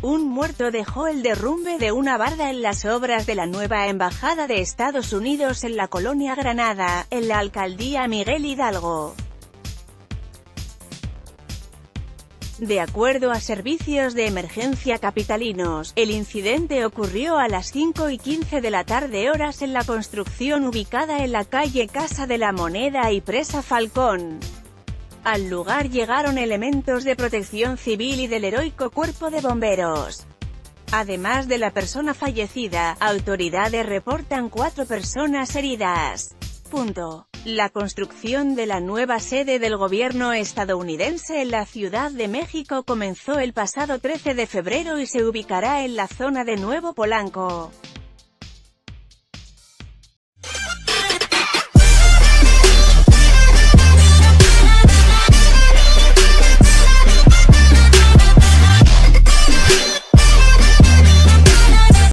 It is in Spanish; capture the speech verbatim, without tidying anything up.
Un muerto dejó el derrumbe de una barda en las obras de la nueva Embajada de Estados Unidos en la Colonia Granada, en la Alcaldía Miguel Hidalgo. De acuerdo a servicios de emergencia capitalinos, el incidente ocurrió a las cinco y quince de la tarde horas en la construcción ubicada en la calle Casa de la Moneda y Presa Falcón. Al lugar llegaron elementos de protección civil y del heroico cuerpo de bomberos. Además de la persona fallecida, autoridades reportan cuatro personas heridas. Punto. La construcción de la nueva sede del gobierno estadounidense en la Ciudad de México comenzó el pasado trece de febrero y se ubicará en la zona de Nuevo Polanco.